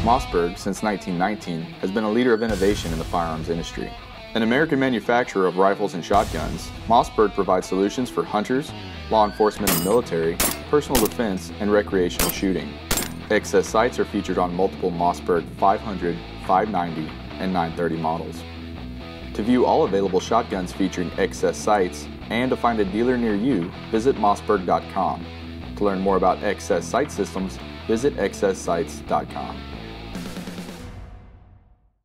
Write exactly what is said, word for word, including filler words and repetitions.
Mossberg, since nineteen nineteen, has been a leader of innovation in the firearms industry. An American manufacturer of rifles and shotguns, Mossberg provides solutions for hunters, law enforcement and military, personal defense, and recreational shooting. X S sights are featured on multiple Mossberg five hundred, five ninety, and nine thirty models. To view all available shotguns featuring X S sights and to find a dealer near you, visit mossberg dot com. To learn more about X S sight systems, visit x s sights dot com.